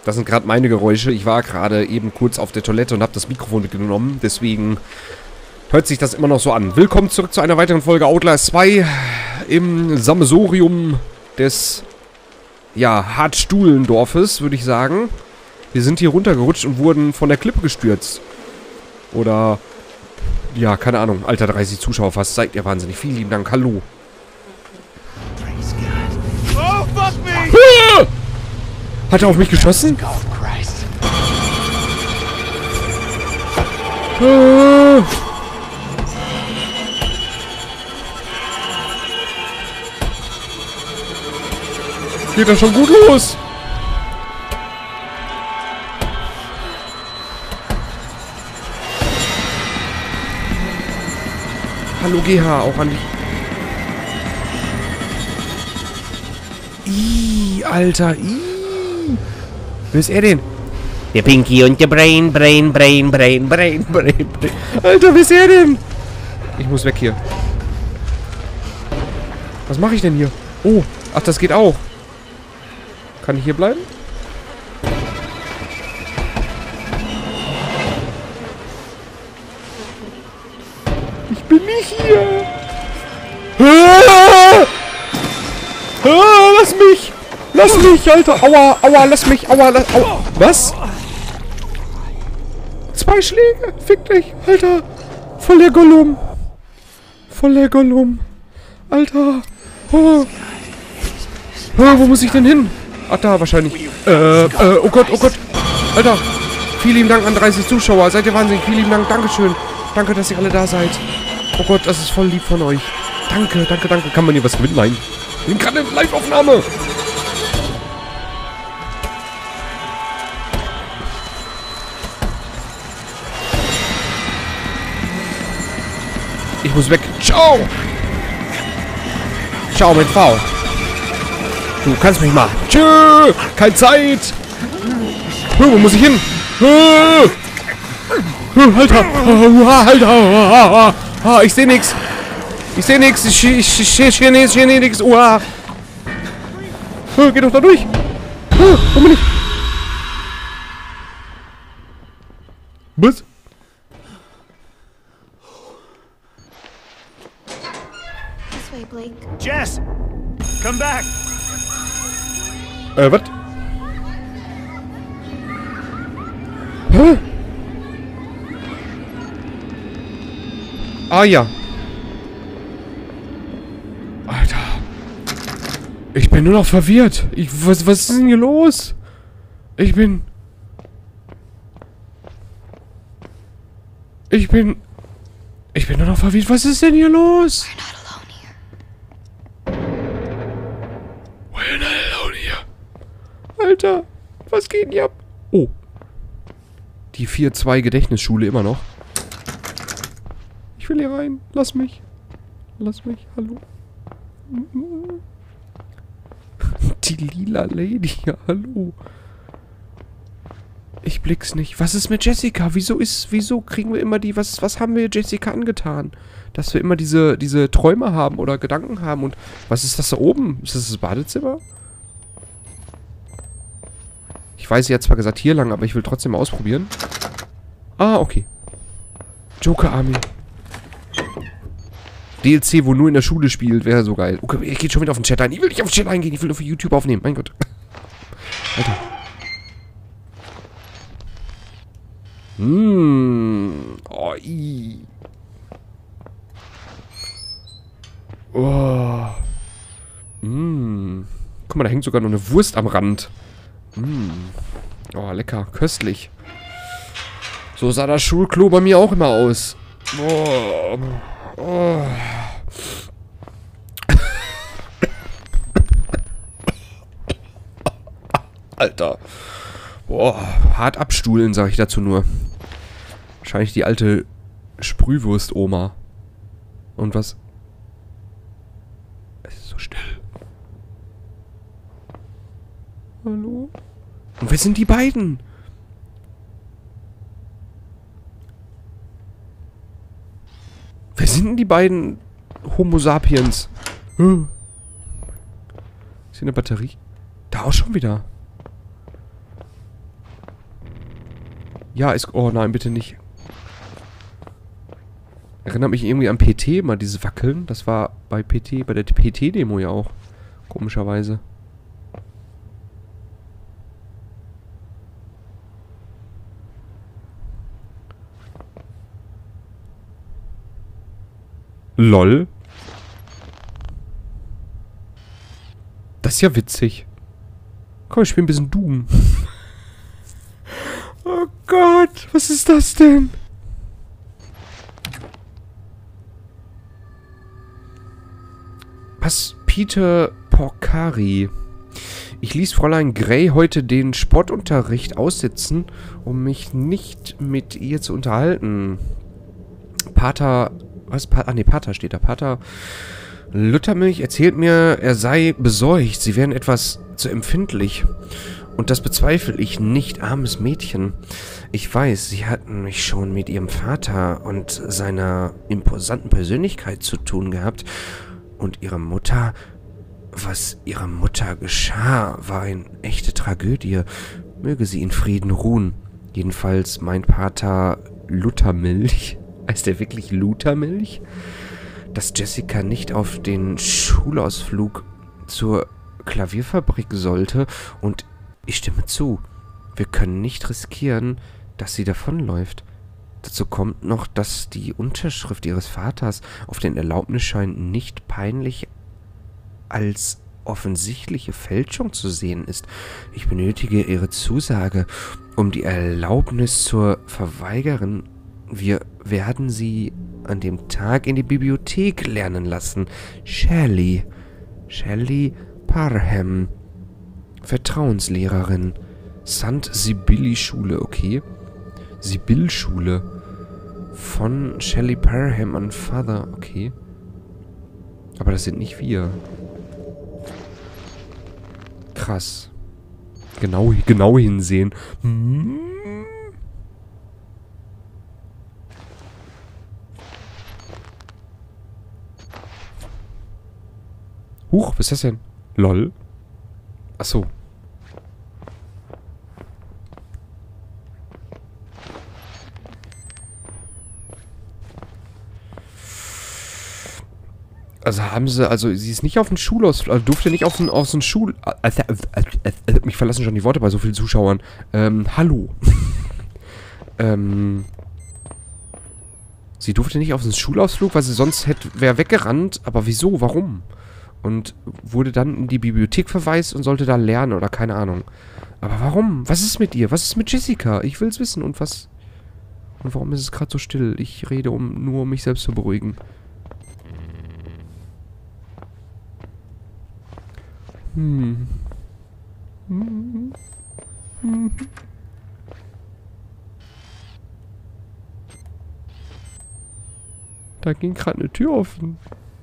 Das sind gerade meine Geräusche. Ich war gerade eben kurz auf der Toilette und habe das Mikrofon mitgenommen. Deswegen hört sich das immer noch so an. Willkommen zurück zu einer weiteren Folge Outlast 2 im Sammelsurium des, ja, Hartstuhlendorfes, würde ich sagen. Wir sind hier runtergerutscht und wurden von der Klippe gestürzt. Oder, ja, keine Ahnung. Alter, 30 Zuschauer fast. Seid ihr wahnsinnig. Vielen lieben Dank. Hallo. Oh, fuck me! Hat er auf mich geschossen? Geht das schon gut los? Hallo GH, auch an die... Alter, Wer ist er denn? Der Pinky und der Brain. Alter, wer ist er denn? Ich muss weg hier. Was mache ich denn hier? Oh, ach, das geht auch. Kann ich hier bleiben? Ich bin nicht hier. Lass mich! Lass mich, Alter! Aua, aua, lass mich! Aua, aua! Was? 2 Schläge! Fick dich! Alter! Voll der Gollum! Voll der Gollum! Alter! Oh. Wo muss ich denn hin? Ach, da wahrscheinlich. Oh Gott, oh Gott! Alter! Vielen lieben Dank an 30 Zuschauer! Seid ihr wahnsinnig! Vielen lieben Dank! Dankeschön! Danke, dass ihr alle da seid! Oh Gott, das ist voll lieb von euch! Danke, danke, danke! Kann man hier was gewinnen? Nein! Ich bin gerade in Live-Aufnahme! Ich muss weg. Ciao! Ciao mit V. Du kannst mich mal. Tschö! Keine Zeit! Wo muss ich hin? Alter! Alter! Ich sehe nichts! Ich sehe nichts! Ich sehe nichts! Geh doch da durch! Wo bin ich? Was? Jess! Come back! Was? Hä? Ah, ja. Alter. Ich bin nur noch verwirrt. Was ist denn hier los? Ich bin nur noch verwirrt. Was ist denn hier los? We're not alone here. Alter, was geht denn hier ab? Oh. Die 4-2 Gedächtnisschule immer noch. Ich will hier rein. Lass mich. Lass mich. Hallo. Die lila Lady. Ja, hallo. Ich blick's nicht. Was ist mit Jessica? Wieso kriegen wir immer die... Was haben wir Jessica angetan? Dass wir immer diese Träume haben oder Gedanken haben. Und was ist das da oben? Ist das das Badezimmer? Ich weiß, sie hat zwar gesagt hier lang, aber ich will trotzdem mal ausprobieren. Ah, okay. Joker Army. DLC, wo nur in der Schule spielt, wäre so geil. Okay, ich gehe schon wieder auf den Chat ein. Ich will nicht auf den Chat eingehen. Ich will nur für YouTube aufnehmen. Mein Gott. Alter. Oh, Oh. Guck mal, da hängt sogar noch eine Wurst am Rand. Oh, lecker. Köstlich. So sah das Schulklo bei mir auch immer aus. Oh. Oh. Alter. Boah, hart abstuhlen, sag ich dazu nur. Wahrscheinlich die alte Sprühwurst-Oma. Und was? Es ist so still. Hallo? Und wer sind die beiden? Wer sind denn die beiden Homo sapiens? Ist hier eine Batterie? Da auch schon wieder. Ja, ist... Oh nein, bitte nicht. Erinnert mich irgendwie an PT, mal dieses Wackeln. Das war bei PT, bei der PT-Demo ja auch. Komischerweise. LOL. Das ist ja witzig. Komm, ich spiele ein bisschen Doom. Oh Gott, was ist das denn? Was? Peter Porcari. Ich ließ Fräulein Grey heute den Sportunterricht aussitzen, um mich nicht mit ihr zu unterhalten. Pater... Was? Ne, Pater steht da. Pater Luthermilch erzählt mir, er sei besorgt. Sie wären etwas zu empfindlich. Und das bezweifle ich nicht, armes Mädchen. Ich weiß, Sie hatten mich schon mit Ihrem Vater und seiner imposanten Persönlichkeit zu tun gehabt. Und Ihre Mutter... Was Ihrer Mutter geschah, war eine echte Tragödie. Möge sie in Frieden ruhen. Jedenfalls mein Pater Luthermilch... Heißt der wirklich Luthermilch? Dass Jessica nicht auf den Schulausflug zur Klavierfabrik sollte. Und ich stimme zu. Wir können nicht riskieren, dass sie davonläuft. Dazu kommt noch, dass die Unterschrift ihres Vaters auf den Erlaubnisschein nicht peinlich als offensichtliche Fälschung zu sehen ist. Ich benötige Ihre Zusage, um die Erlaubnis zu verweigern. Wir werden Sie an dem Tag in die Bibliothek lernen lassen. Shelley Parham. Vertrauenslehrerin. St. Sibylle-Schule, okay. Sibylle-Schule. Von Shelley Parham an Father, okay. Aber das sind nicht wir. Krass. Genau hinsehen. Huch, was ist das denn? LOL. Achso. Also sie ist nicht auf den Schulausflug, also durfte nicht auf den Schul... mich verlassen schon die Worte bei so vielen Zuschauern. Hallo. Sie durfte nicht auf den Schulausflug, weil sie sonst wäre weggerannt. Aber wieso? Warum? Und wurde dann in die Bibliothek verweist und sollte da lernen oder keine Ahnung. Aber warum? Was ist mit ihr? Was ist mit Jessica? Ich will es wissen. Und was... Und warum ist es gerade so still? Ich rede, nur um mich selbst zu beruhigen. Da ging gerade eine Tür offen.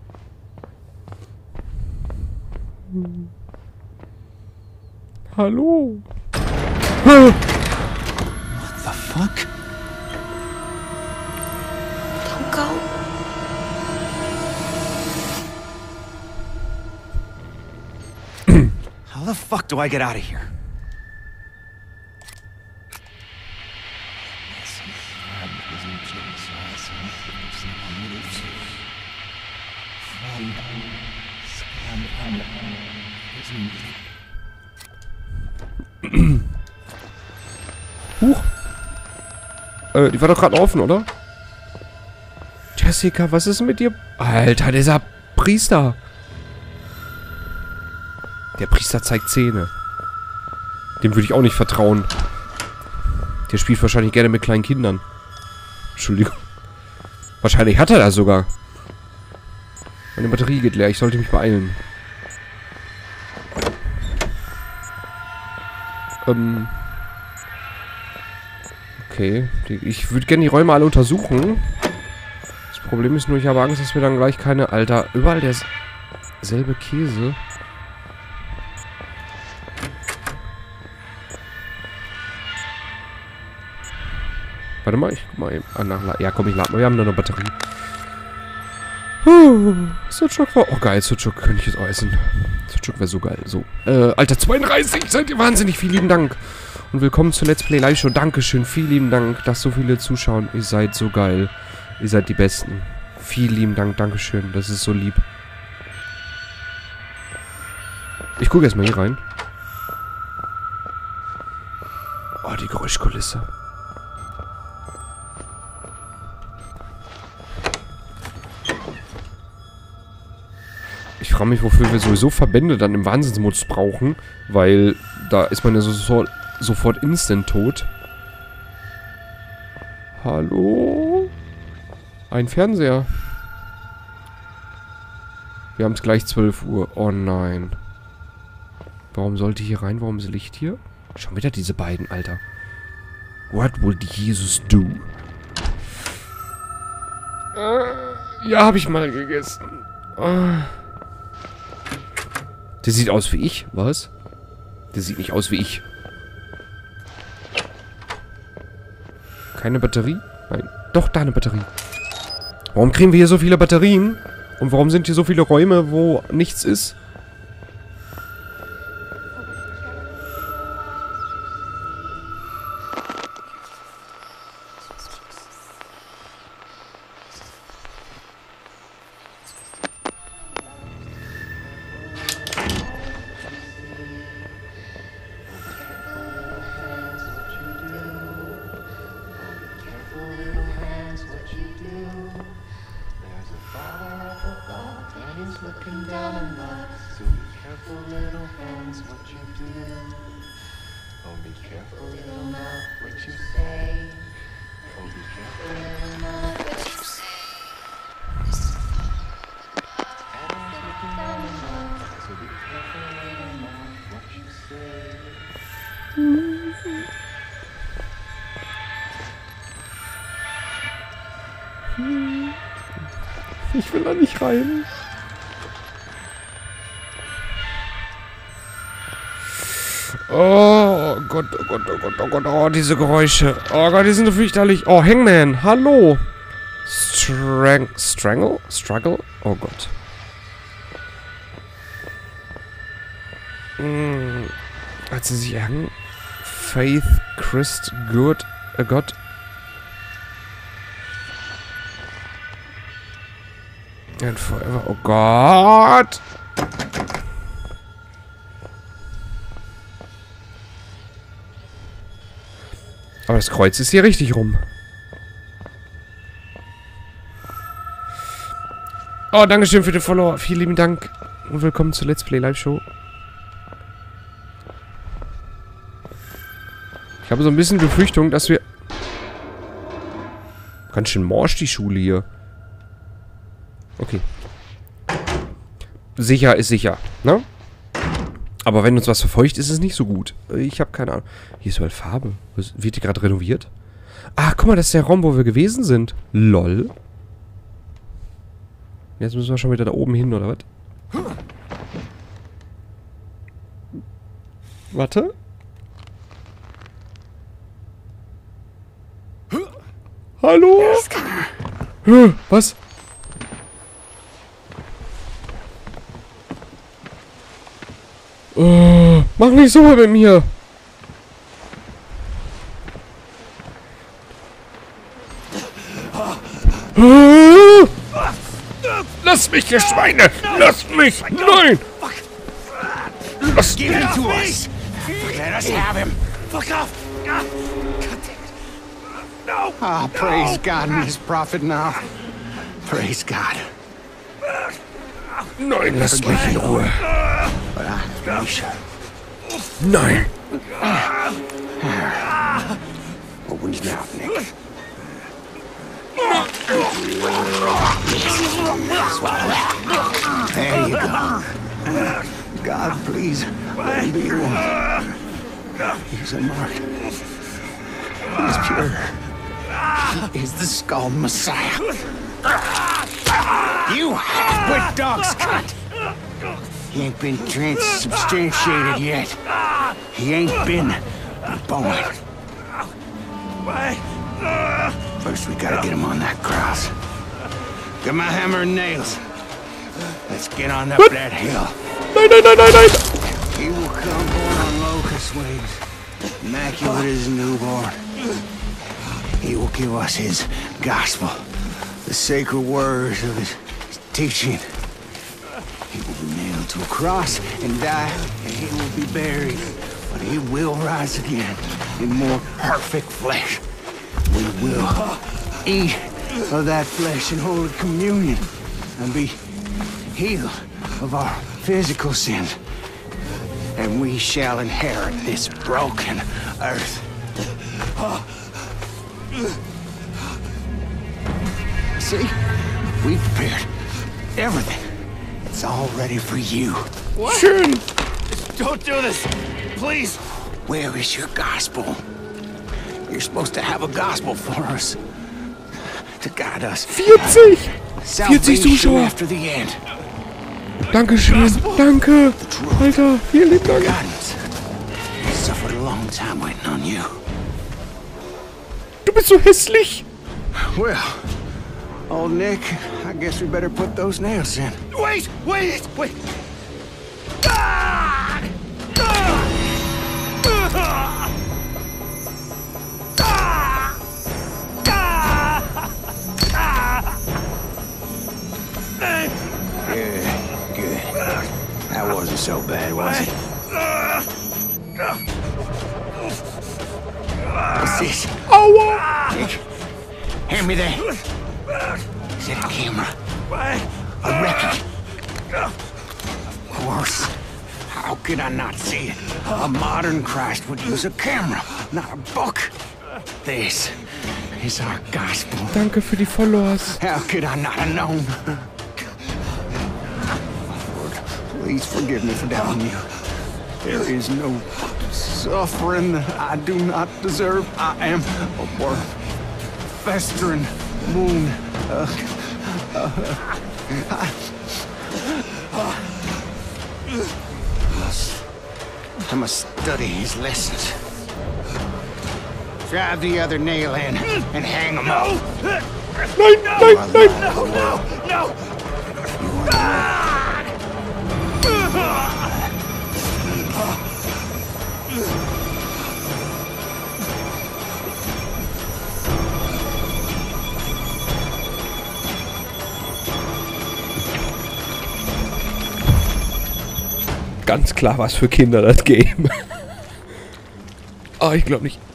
Hallo? What the fuck? Don't go. How the fuck do I get out of here? Huch. Die war doch gerade offen, oder? Jessica, was ist mit dir? Alter, dieser Priester. Der Priester zeigt Zähne. Dem würde ich auch nicht vertrauen. Der spielt wahrscheinlich gerne mit kleinen Kindern. Entschuldigung. Wahrscheinlich hat er das sogar. Meine Batterie geht leer. Ich sollte mich beeilen. Okay. Ich würde gerne die Räume alle untersuchen. Das Problem ist nur, ich habe Angst, dass wir dann gleich keine... Alter, überall derselbe Käse. Warte mal, ich guck mal eben. Ja, komm, ich lade mal. Wir haben noch eine Batterie. Sucuk war... Oh, geil, Sucuk könnte ich jetzt auch essen. Sucuk wäre so geil. So. Alter, 32! Seid ihr wahnsinnig. Vielen lieben Dank. und willkommen zur Let's Play Live Show. Dankeschön, vielen lieben Dank, dass so viele zuschauen. Ihr seid so geil. Ihr seid die Besten. Vielen lieben Dank, Dankeschön. Das ist so lieb. Ich gucke erstmal hier rein. Oh, die Geräuschkulisse. Ich frage mich, wofür wir sowieso Verbände dann im Wahnsinnsmodus brauchen, weil da ist man ja sofort instant tot. Hallo? Ein Fernseher. Wir haben es gleich 12 Uhr. Oh nein. Warum sollte ich hier rein? Warum ist Licht hier? Schon wieder diese beiden, Alter. What would Jesus do? Ja, habe ich mal gegessen. Der sieht aus wie ich. Was? Der sieht nicht aus wie ich. Keine Batterie? Nein. Doch, da eine Batterie. Warum kriegen wir hier so viele Batterien? Und warum sind hier so viele Räume, wo nichts ist? Looking down on life, so be careful, little hands, what you do. Oh, be careful, little mouth, what you say. Oh, be careful, little mouth, what you say. Adam's looking down on life, so be careful, little mouth, what you say. Ich will da nicht rein. Oh Gott, oh Gott, oh Gott, oh Gott, oh, diese Geräusche. Oh Gott, die sind so fürchterlich. Oh, Hangman, hallo. Strangle? Struggle? Oh Gott. Hat sie sich erhangen? Faith, Christ, Good, Gott. And forever. Oh Gott! Aber das Kreuz ist hier richtig rum. Oh, Dankeschön für den Follower. Vielen lieben Dank. Und willkommen zur Let's Play Live Show. Ich habe so ein bisschen Befürchtung, dass wir... Ganz schön morsch die Schule hier. Okay. Sicher ist sicher, ne? Aber wenn uns was verfeucht, ist es nicht so gut. Ich habe keine Ahnung. Hier ist überall Farbe. Wird die gerade renoviert? Ah, guck mal, das ist der Raum, wo wir gewesen sind. Lol. Jetzt müssen wir schon wieder da oben hin, oder was? Warte. Hallo? Was? Oh, mach nicht so mit mir. Lass mich, ihr Schweine! Lass mich! Nein! Lass Give it to us! Let us have him! Fuck off! God damn it! No! Ah, praise God and his prophet now. Praise God. Nein, lass mich in Ruhe. But I should. Nein. Open his mouth, Nick. Swallow it. There you go. God, please, let him be your one. He's unmarked. He's pure. He is the Skull Messiah. You half-wit dog's cunt! He ain't been transubstantiated yet. He ain't been born. First, we gotta get him on that cross. Get my hammer and nails. Let's get on up that hill. Nein, nein, nein, nein, nein! He will come born on locust wings. immaculate as a newborn. He will give us his gospel, the sacred words of his teaching. He will be nailed to a cross and die, and he will be buried. But he will rise again in more perfect flesh. We will eat of that flesh in holy communion and be healed of our physical sins. And we shall inherit this broken earth. See? We've prepared everything. It's all ready for you. Schön. Don't do this! Please! Where is your gospel? You're supposed to have a gospel for us. To guide us. 40! 40 Salvation Zuschauer. after the end. Dankeschön. Danke. Alter, vielen lieben Dank. Guidance. We suffered a long time waiting on you. Du bist so hässlich. Well, old Nick, I guess we better put those nails in. Wait! Wait! Wait! Ah! Ah! Ah! Good. That wasn't so bad, was it? What's this? Aua. Nick, hand me that. Is it a camera? A record? Of course. How could I not see it? A modern Christ would use a camera, not a book. This is our gospel. Danke für die Followers. How could I not have known? Lord, please forgive me for doubting you. There is no suffering that I do not deserve. I am a worm, festering wound. I must study his lessons. Drive the other nail in and hang him up. Nein, nein, nein. No! Ganz klar was für Kinder, das Game. Oh, ich glaube nicht.